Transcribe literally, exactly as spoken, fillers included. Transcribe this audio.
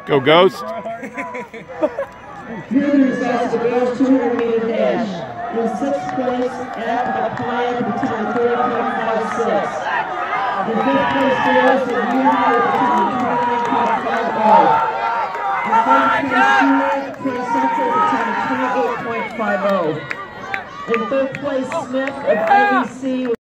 Go Ghost. Juniors as the girls two hundred meter dash. In sixth place, Act Applied with a time thirty point five six. In fifth place, girls at Union with a time twenty-nine point five oh. In fourth place, Junior Prince Central with a time twenty-eight point five oh. In third place, Smith of I V C